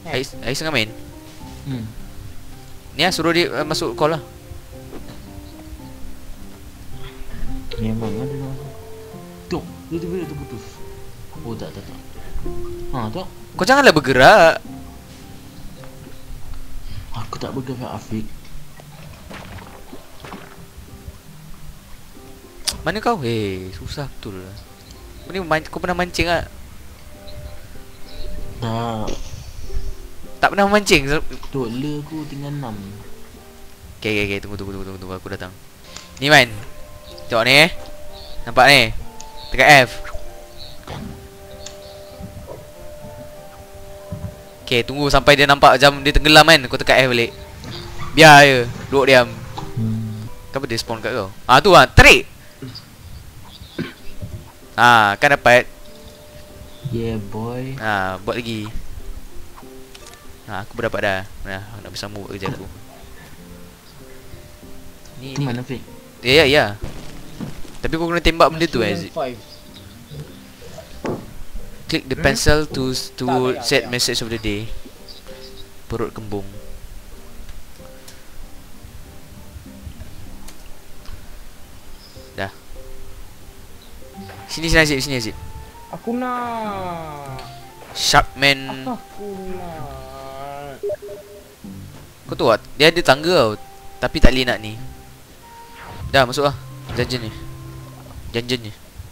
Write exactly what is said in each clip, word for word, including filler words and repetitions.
Ais, Ais tengah main. Hmm. Ni lah suruh dia uh, masuk call lah. Memang ada masuk. Tok, dia tiba-tiba terputus. Oh tak tak tak. Ha tak. Kau janganlah bergerak. Aku tak bergerak Afiq. Mana kau? Hei, susah betul lah. Kau ni man kau pernah mancing tak? Tak. Tak pernah mancing? Tok, le aku tinggal enam. Okay, okay, okay. Tunggu, tunggu, tunggu, tunggu, tunggu. Aku datang. Ni man. Tengok ni eh. Nampak ni? Tekat F. Okay, tunggu sampai dia nampak jam dia tenggelam kan. Kau tekat F balik. Biar je. Duduk diam. Hmm. Kenapa dia spawn kat kau? Ah tu lah. Tarik. Ah, kan dapat. Yeah boy. Ah, buat lagi. Ah, aku berdapat dah. Nah, nak bersambung buat kerja aku. Ni Itu ni. mana Afiq? Ya, ya, ya. Tapi kau kena tembak benda tu eh. Click the pencil to to set message of the day. Perut kembung. Dah. Sini sini Azib, sini Azib. Aku nak. Sharkman. Aku nak. Kau tahu tak? Dia ada tangga tau. Tapi tak boleh nak ni. Dah masuk lah. Janjian ni. Janjian ni.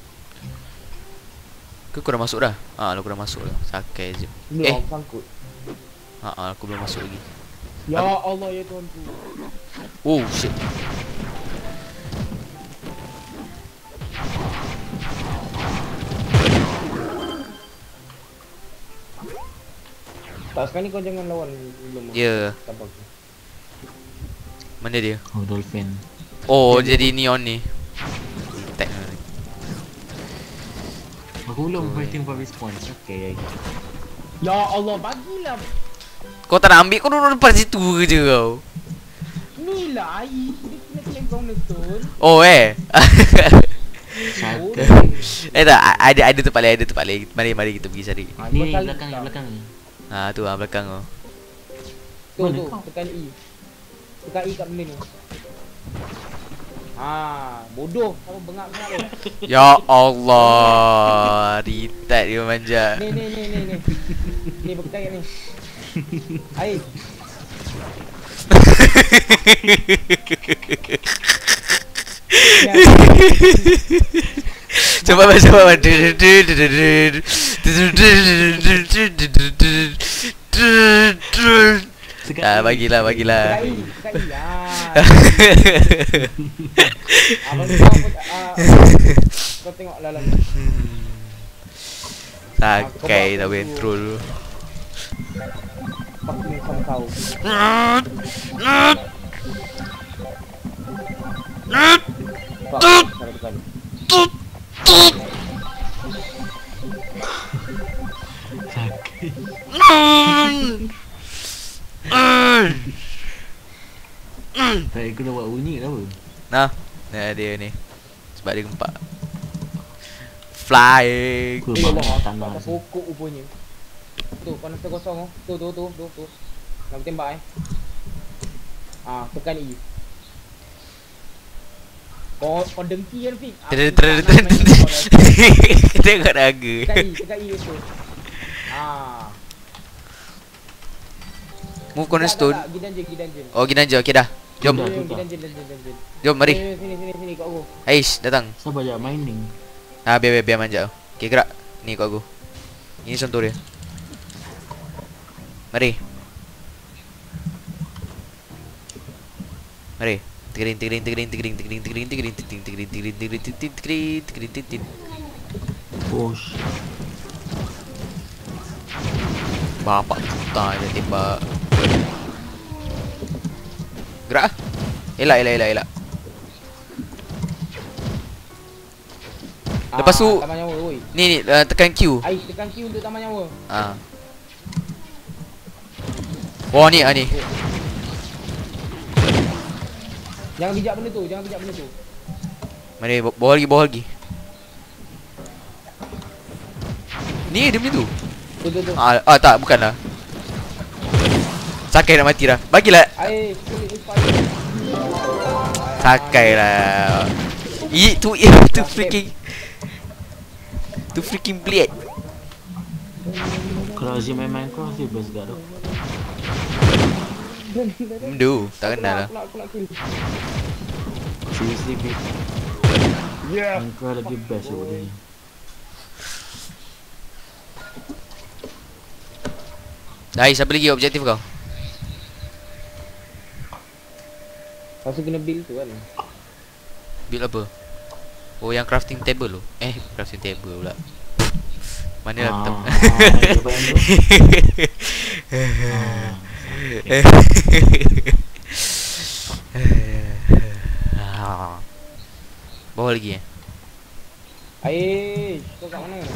Kau, kau dah masuk dah? Haa, aku dah masuk dah. Sakai Azib. Belum, Eh. aku sangkut. Haa, aku belum masuk lagi. Ya Habis. Allah ya Tuhanku. Oh shit. Tak, sekarang ni kau jangan lawan belum. Ya. Tak apa. Mana dia? Oh dolpheyn. Oh, jadi neon ni. Tag ni. Aku belum fighting for response. Okay. Ya Allah, bagilah. Kau tak nak ambil, kau duduk depan situ je kau. Ni lah air. Dia kena claim kau ngetun. Oh eh. Oh, Eh tak, ada ada tempat lain, ada tempat lain. Mari mari kita pergi cari. ah, Ni kau kali belakang ni tak. belakang ni. Ha tu ah belakang kau. Tu Mana tu, kau? tekan E. Tekan E kat benda ni. Ah, bodoh. Kau bengak-bengak tu. Ya Allah, retard dia manjak. Ni ni ni ni ni. Ni berkait ni. Air. Coba baca coba. Ah, bagilah bagilah. Tekan E, tekan E. Ah. Abang kau ah, kau tengok dalam. Sakai dah control. Pakai sama kau. Kau cara tekan. Sakit. Tak, aku dah buat bunyi kenapa? Nah, nah dia ni. Sebab dia gempak. Flying. Aku Eh, buat Allah, tanah atas tu. pokok rupanya. Tu, panas terkosong oh. Tu, tu, tu, tu, tu. Nak tembak eh. Ah, tekan E. Kau, kau dengki kan, Fik? Ter ter ter. Tengok naga. Tekan E, tekan E tu. Ah. Move cornerstone. Tak, tak, tak. Gi dungeon, gi dungeon. Oh, gini aja. Okey dah. Jom. Gi Dah, dungeon, dah. gi dungeon, dungeon, dungeon. Jom mari. Eh, Sini, sini, sini, kat aku. Aish, datang. Sabar je mining. Ah, biar biar, biar manjak. Okey, gerak. Ni kat aku. Ini contoh dia. Mari. Mari. Tigring tigring tigring tigring tigring tigring tigring tigring tigring tigring tigring tigring tigring tigring tigring. Push. Bapak kita dia tembak. Gerak ah. Elak elak elak elak. Lepas tu Taman nyawa, oi. ni ni uh, tekan Q. Ais, tekan Q untuk taman nyawa. Ah. Oh ni ah ni. Jangan bijak benda tu, jangan bijak benda tu. Mari bawah lagi bawah lagi. Ni dia punya tu. Tu, tu, tu. Ah, ah tak bukanlah. Sakai nak mati dah. Bagilah. Aish, kulit inspire. Sakai lah. Itu itu freaking tu freaking blade. Kalau Azim main Minecraft dia best gak tu. Mendu, tak kenal lah. Aku nak, aku nak kill. Seriously big. Yeah. Minecraft lagi best tu dia. Dah, siapa lagi objektif kau? Pasal kena build tu kan. Build apa? Oh, yang crafting table tu. Eh, crafting table pula. Mana lah Ah, tem- ah, dia bayang tu. Ah. Bawa lagi eh? Aish, kau kat mana?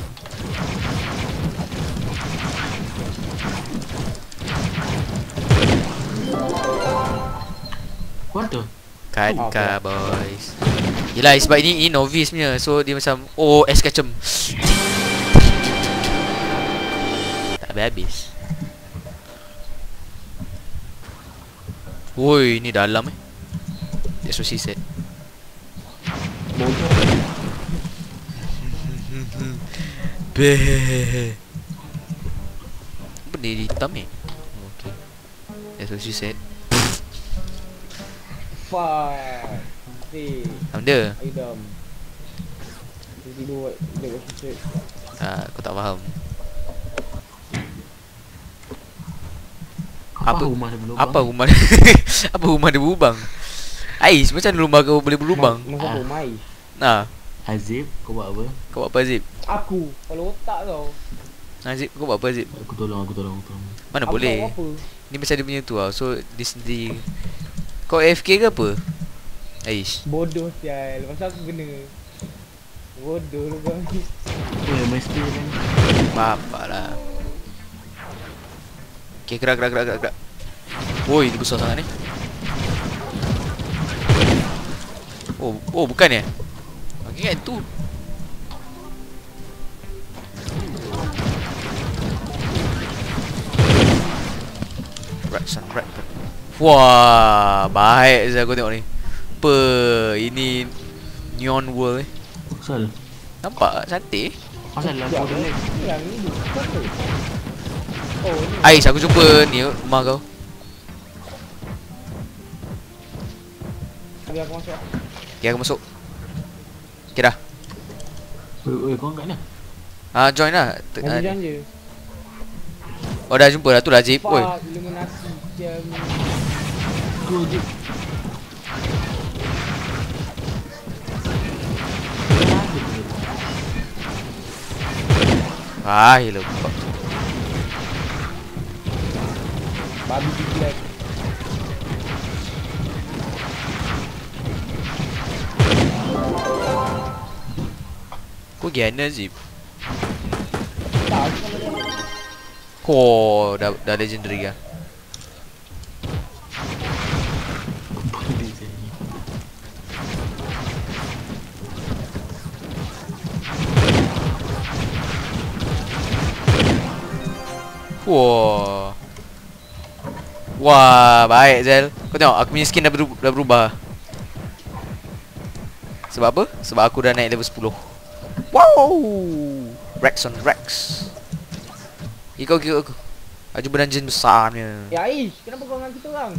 What the? Cut Oh, cut boys. Yelah, sebab ini, ini novice punya. So dia macam, oh, es kacem. Tak habis-habis. Woi, ni dalam eh. That's what she said. Beh. Apa ni hitam ni? Okay. That's what she said. Fuck. Si. Apa dia? Ayo dam. Jadi dua, dia buat shit. Ah, aku tak faham. Apa, Apa- rumah dia belum? Apa rumah dia? Apa rumah dia berlubang? Ais, macam mana rumah kau boleh berlubang? Masa tu mai. Nah, Azib, kau buat apa? kau buat apa Azib? Aku, kalau otak kau. Azib, kau buat apa Azib? Aku tolong, aku tolong, aku tolong. Mana Aku boleh? tahu apa. Ni macam dia punya tu tau. So, dia sendiri. Kau A F K ke apa? Aish. Bodoh sial. Pasal aku kena. Bodoh lu kau ni. Oh, yang mesti kan. Bapak lah. Okay, gerak, gerak, gerak, gerak, gerak. Woi, dia besar sangat ni. Oh, oh bukan ya? Okay kan tu. Right, son, right. Wah, baik saya aku tengok ni. Apa ini neon world eh? Asal? Nampak cantik. Asal lah kau dah lag. Yang ni bukan tu. Oh ni. Ais, aku jumpa ni rumah kau. Biar aku masuk. Okay, aku masuk. Okay dah. Oi, oi, kau angkat ni. Ah, join lah. T- Nanti ah, jangan je. Oh, dah jumpa dah tu lah Zip. Oi. Fuck, eliminasi jam. Tu Azib. Ah, hello. Babi gigit. Kau gana Zip. Tak, aku sama dia. Oh, dah dah legendary lah. Boleh je ni. Wah. Wah, baik Zel. Kau tengok aku punya skin dah, beru- dah berubah. Sebab apa? Sebab aku dah naik level sepuluh. Wow. Rex on Rex. Ikut ikut aku. Aku jumpa dungeon besarnya. Ya Aish, kenapa kau dengan kita orang?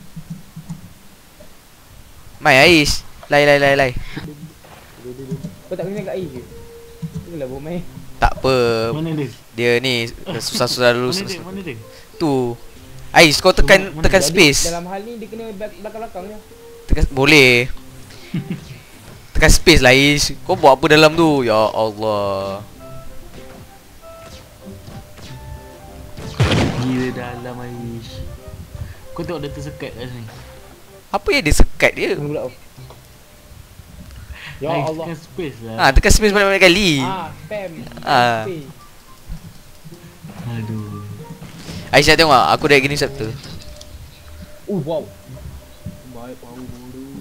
Mai Ais. Lai lai lai lai. Kau tak kena kat Aish ke? Itulah bomai. Tak apa. Mana dia? Dia ni susah-susah dulu. Mana dia? Mana dia? Tu. Ais, kau tekan Mana- tekan mana- space. Dalam hal ni dia kena back- belakang-belakang je. Tekan boleh. Tekan space lah Ais. Kau buat apa dalam tu? Ya Allah. Gila dalam Aish. Kau tengok dia tersekat kat sini. Apa yang dia sekat dia? Tunggu pula. Ya Aish, Allah. tekan space lah. Ah, tekan space banyak-banyak kali. Ah, spam. Ah. Space. Aduh. Aisyah tengok tak? Aku dah gini sabtu. Uh, wow. Baik power bodoh.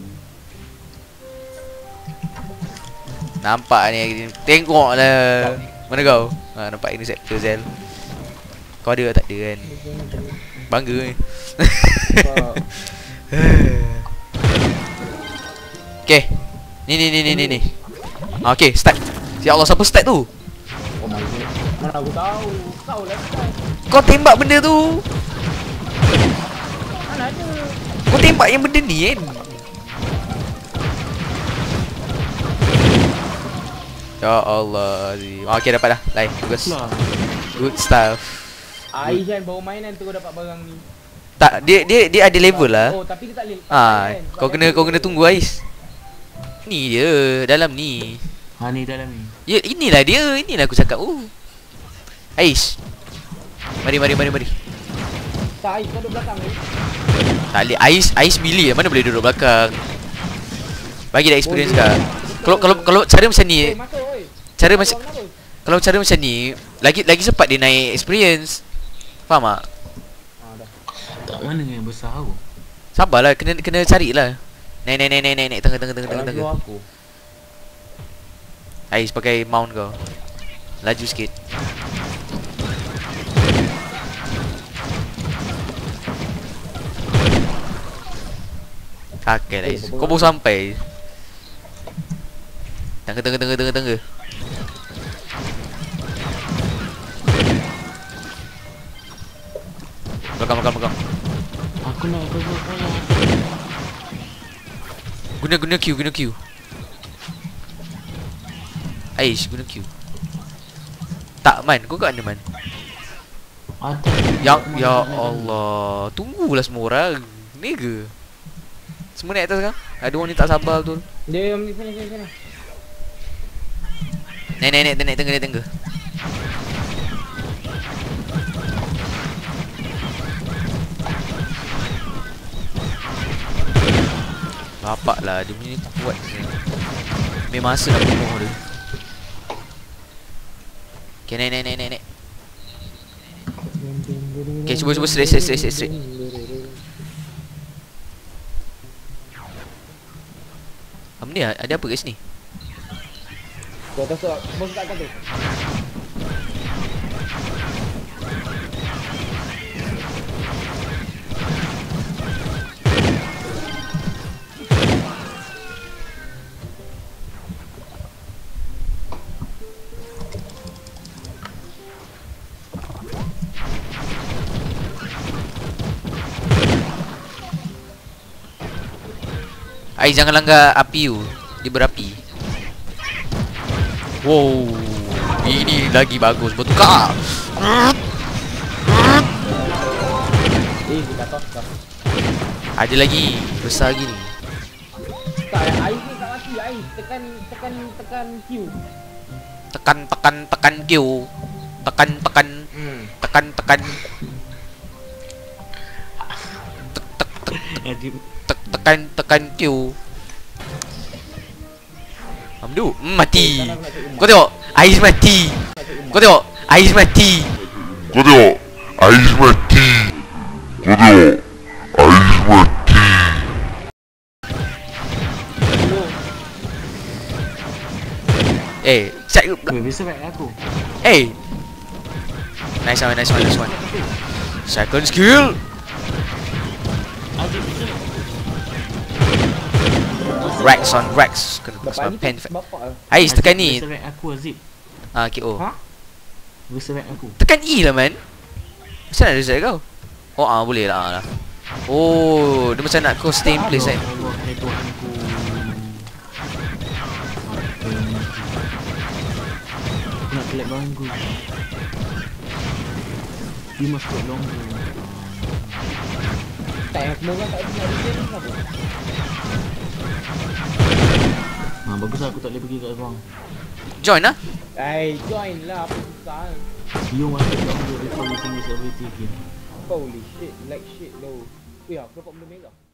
Nampak ni gini. Tengok lah. Mana kau? Ha, nampak ini sabtu Zel. Kau ada tak ada kan? Bangga ni. Okay. Ni ni ni ni ni ni. Ah, okay, start. Ya Allah, siapa start tu? Oh my god. Mana aku tahu. Kau lah start. Kau tembak benda tu. Mana ada. Kau tembak yang benda ni kan? Ya Allah. Okay, dapat dah. Lain, bagus. Good stuff. Aiman baru mainan tu kau dapat barang ni. Tak, dia dia dia ada level lah. Oh, tapi kita tak boleh. Ah, kau kena kau kena tunggu Ais. Ni dia, dalam ni. Ha ni dalam ni. Ya, inilah dia. Inilah aku cakap. Uh. Ais. Mari mari mari mari. Tak, Ais kau duduk belakang ni. Tak boleh. Ais Ais milih. Mana boleh duduk belakang. Bagi dah experience kau. Kalau kalau kalau cara macam ni, Eh, masuk oi. cara macam kalau cara macam ni, lagi lagi cepat dia naik experience. Faham tak? Ah, dah. Tak mana yang besar tu. Sabarlah, kena kena carilah. Naik naik naik naik naik naik tengah tengah tengah tengah Kalau tengah. aku. Ais pakai mount kau. Laju sikit. Kakek lah Ais. Kau baru sampai. Tengah tengah tengah tengah tengah. Belakang belakang belakang. Aku nak aku nak. Guna guna Q guna Q. Aish guna Q. Tak man, kau kat mana man? Atas. Ya ya Allah, tunggulah semua orang. Ni ke? Semua naik atas sekarang? Ada orang ni tak sabar betul. Dia di sini sini sini. Naik naik naik naik tengah naik tengah. Bapak lah, dia punya ni kuat je. Ambil masa nak bunuh dia. Okay, naik, naik, naik, naik, naik. Okay, cuba, cuba straight, straight, straight, straight, straight. Apa ni? Ada apa kat sini? Kau atas tu, bos kat atas tu. Ais, jangan langgar api tu. Dia berapi. Wow. Ini lagi bagus. Bertukar. Eh, kita tos tos. Ada lagi. Besar lagi ni. Tak, Ais ni tak mati. Ais tekan tekan tekan Q. Tekan, tekan, tekan Q. Tekan, tekan. Hmm. Tekan, tekan. Tek, tek, tek, Azib. tek, tekan, tekan Q. Amdu, mm, mati. Kau tengok, Ais mati. Kau tengok, Ais mati. Kau tengok, Ais mati. Kau tengok, Ais mati. Eh, cak. Weh, bisa baik aku. Eh. Nice one, nice one, nice one. Second skill. Azib bisa. Rex on Rex. Kena Bapak kena ni pen. bapak lah. Ais tekan ni. Bisa baik aku Azib. Ah, K O. Ha? Bisa baik aku. Tekan E lah man. Macam mana reset kau? Oh ah boleh lah. Oh, dia macam nak kau stay in place kan. Allah, hai Tuhanku. Aku nak collect bangku. You must go longer. Tak yang semua orang tak ada nak reset ni kenapa? Ha, bagus lah aku tak boleh pergi kat ruang. Join lah. Eh, join lah apa susah. You must go longer before you finish everything again. Holy shit, like shit though. Weh, aku dapat benda mega.